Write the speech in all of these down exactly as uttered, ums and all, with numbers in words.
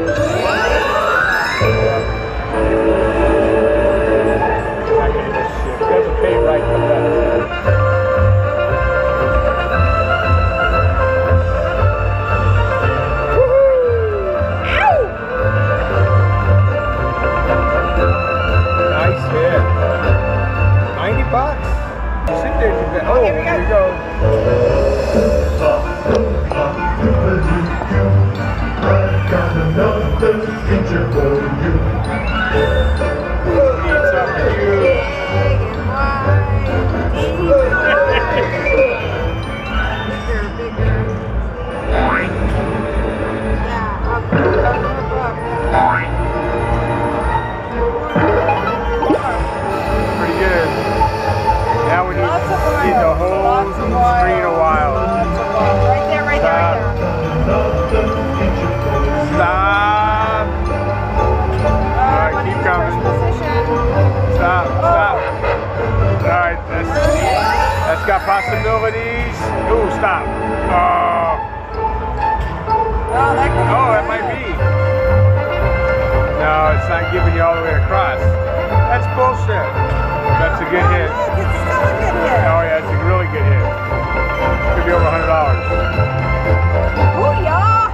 Got possibilities. Ooh, stop. Oh. Oh, that, could oh, that might be. No, it's not giving you all the way across. That's bullshit. That's a good oh, hit. Look, it's still a good hit. Oh, yeah, it's a really good hit. Could be over a hundred dollars. Ooh, yeah.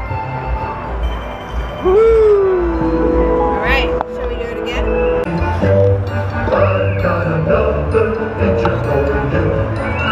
Woo! All right, shall we do it again? I got another picture for you.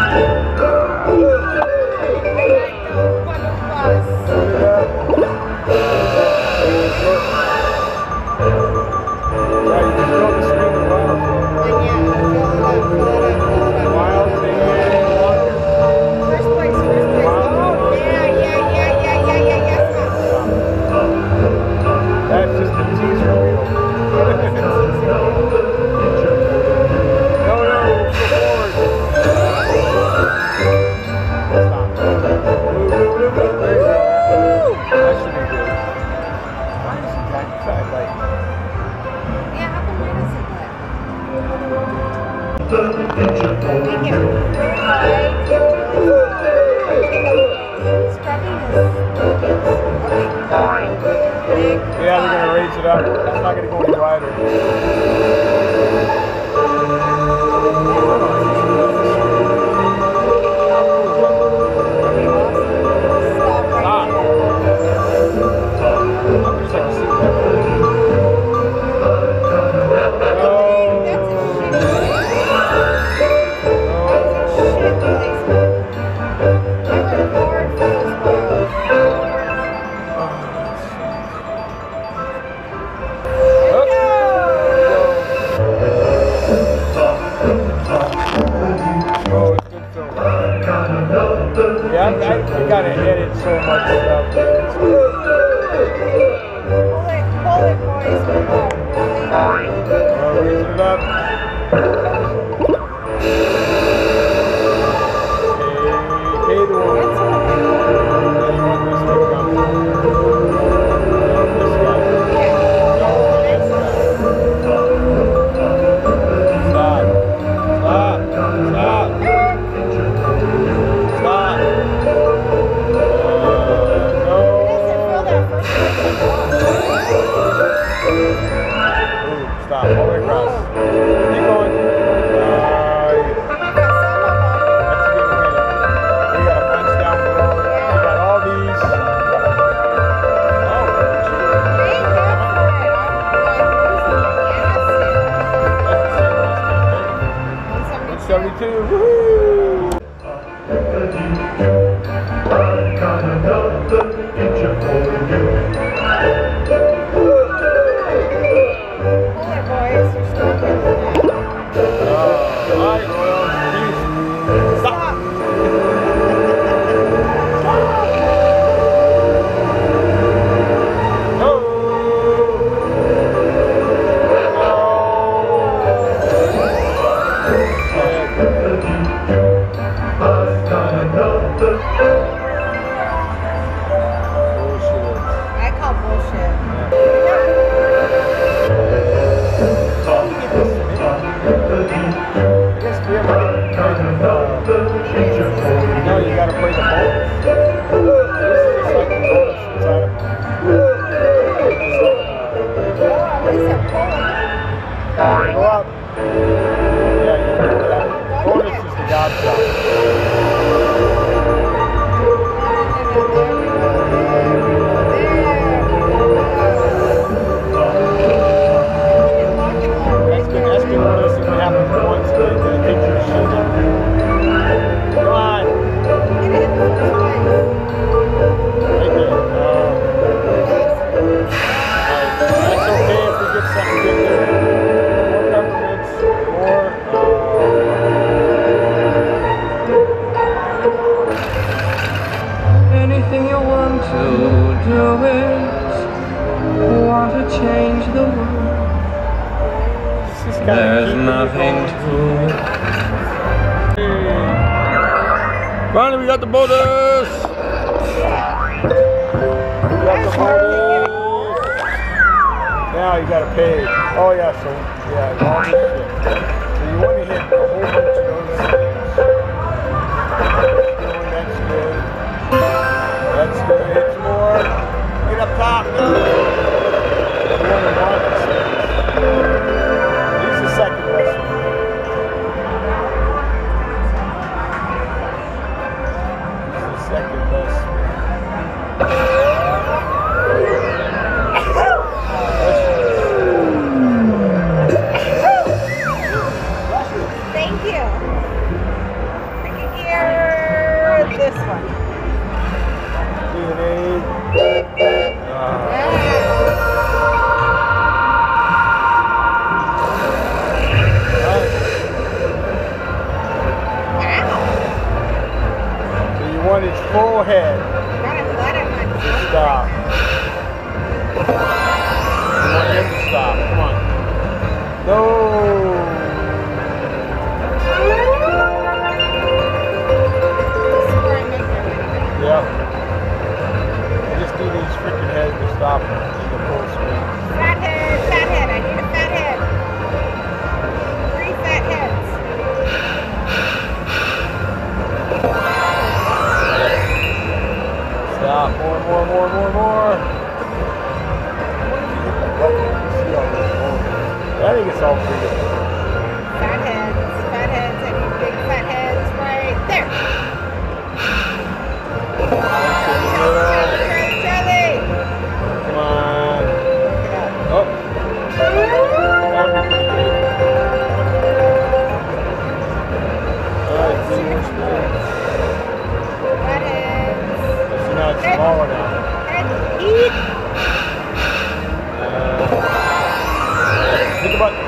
Yeah, they're going to raise it up. It's not going to go any wider. Yeah, I, I gotta edit so much stuff. Pull it, pull it, boys. Oh, really? Uh, raise it up. Hey, hey, the one. You want this to come? This guy. No, this guy. Stop. Stop. Stop. Stop, all the way across. Keep going. Uh, that's a good way. We got a bunch down below. We got all these. Oh, one seventy-two. Woohoo! I got another picture for you. No, you gotta play the bonus. This is just like the bonus inside of it. said pulling. Go up. Yeah, you can do that. Bonus is the gobstop. That's good. That's good. This is what happens once the, the picture shows up. Come on. Right there. Uh, That's okay if we get something good there. More peppermints, more. Uh... Anything you want to do it. Want to change the world. There's nothing to it. Finally, we got the bonus. We got the bonus. Now you gotta pay. Oh yeah, so yeah, all this shit. So you want to hit a whole bunch of those things. That's good. That's good. Hit some more. Get up top. You want to want this thing. He's the second best one. He's the second best one. Thank you. I can hear this one. D N A. Uh, so you want his full head. Stop. You want him to stop. Come on. No. Yep. I just need these freaking heads to stop in the full screen. Fat head, fat head. I need a fat head. Three fat heads. Stop. More, more, more, more, more. I think it's all pretty good. Fat heads, fat heads. I need big fat heads right there. Charlie, Charlie. Come on. Oh. That would be pretty good. Alright, three more spoons. Fat heads. So now it's smaller now. Head, eat. Uh, think about It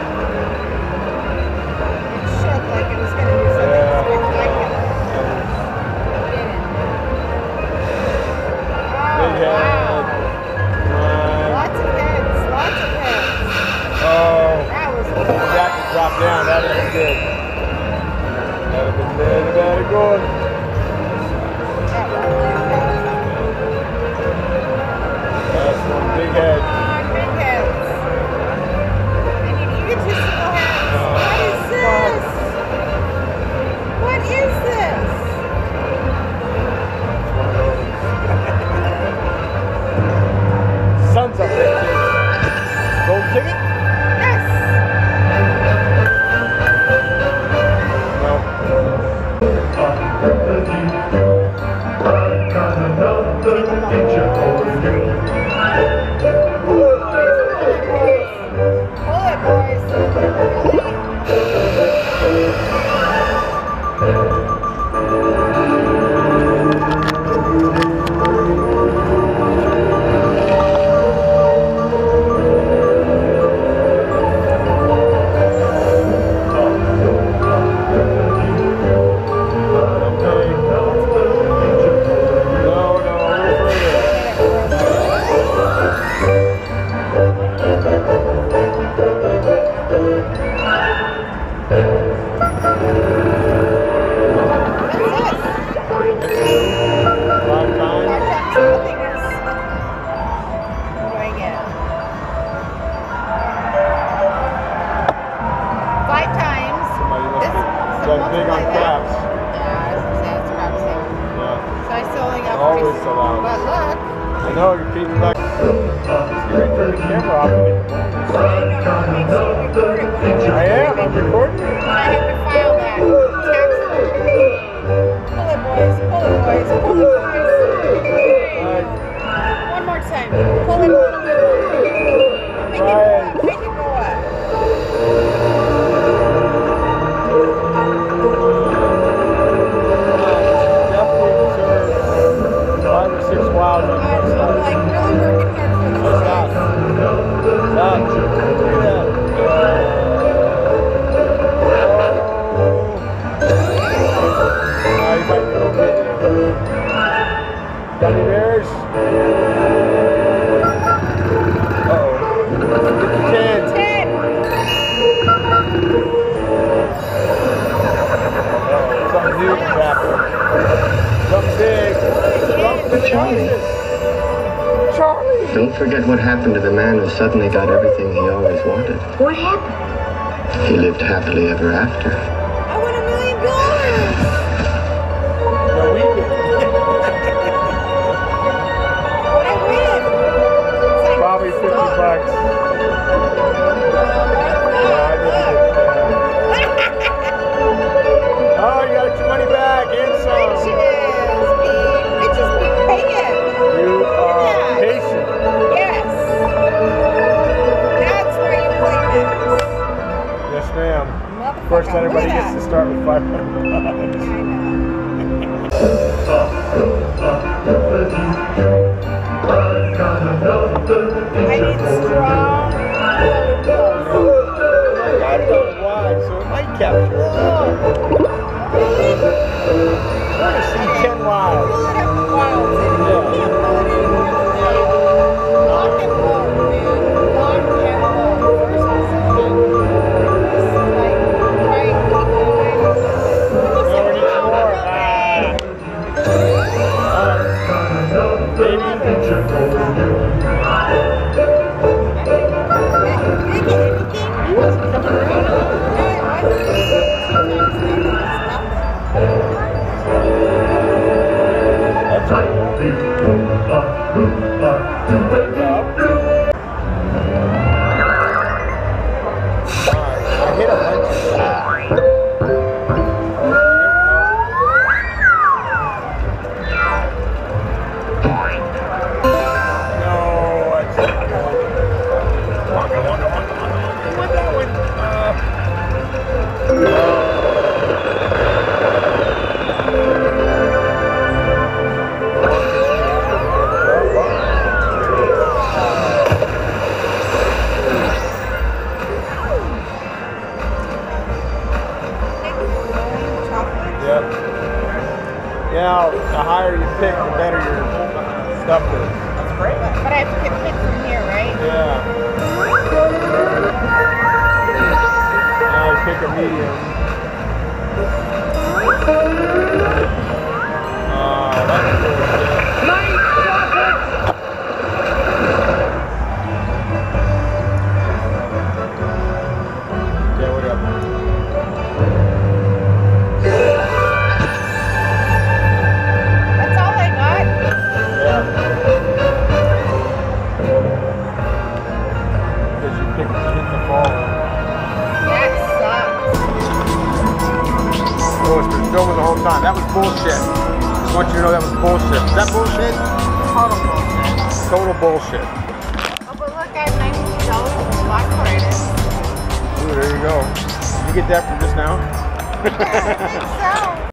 shook like it was going to do something Yeah. spectacular. big Oh, head. wow. Come on. Lots of heads, lots of heads. Oh. That was That could drop down. That would have been good. That would have been very, very good. That's one big head. Come on, big heads. I need egotistical heads. What is this? What is this? Sun's up there, kids. Gold ticket? Yes. No. I've got another picture for you. Pull it, boys. That's big on craps. Yeah, I was gonna say it's crap too. Yeah. So I still only got Always pretty- so loud. But look. I know you're keeping back. camera off and get the bonus. I am, I'm recording it. I have to file that tax return. Pull it, boys. Pull it, boys. Pull it, boys. Alright. One more time. Pull it, pull it. Make it go up. Make it go up. Definitely deserves five or six wild on I'm this side. like really working hard for this. Stop. Stop. Do that. Oh, you might be okay there. Got any bears? Uh-oh. Get the ten. Ten. Uh-oh, something new is happening. Something big. Something in the houses. Charlie! Don't forget what happened to the man who suddenly got everything he always wanted. What happened? He lived happily ever after. I won a million dollars. No, we did. What I win? It's like Probably fifty stuff. bucks. No, I didn't get that. Oh, you got your money back and some. Bitches be, bitches be paying. You are Yeah. patient. Yes. That's why you play this. Yes, ma'am. Motherfucker, Of course, not everybody look at gets to that. start with five hundred bucks. I know. I need strong I don't know why, so it might capture it. I want to see ten lives. Pull it up the wilds. And you Yeah. can't pull it anymore. Lock and load, man. Lock and load. First position. This is like trying to keep going. No, we need some more. Ah. Alright. He wasn't coming around. That's right. I hit a bunch of shit. No, that's not good. Wonka, wonka, wonka, wonka. I want that one. Yep. Yeah, the higher you pick, the better your stuff is. That's great. But I have to get pick from here, right? Yeah. Now I pick a medium. Oh, that's bullshit. Yeah, whatever. That's all I got. Yeah. Because you pick, you hit the ball. That sucks. Oh, it's been filming the whole time. That was bullshit. Just want you to know that was bullshit. Is that bullshit? Total bullshit. Total bullshit. Oh, but look, I have nineteen dollars in black arthritis. Ooh, there you go. Did you get that from just now? I think so.